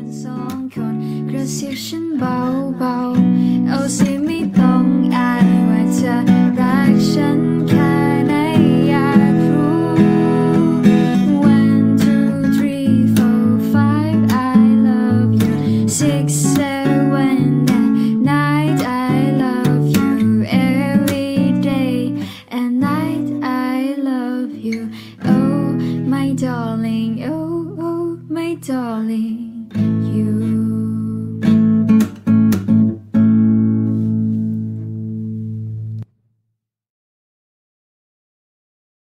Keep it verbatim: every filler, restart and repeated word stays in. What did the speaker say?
สองคนกระซิบฉันเบาๆเอาสิไม่ต้องอายว่าเธอรักฉันแค่ไหนอยากรู้ One two three four five I love you Six seven eight nine I love you Every day and night I love you Oh my darling oh oh my darling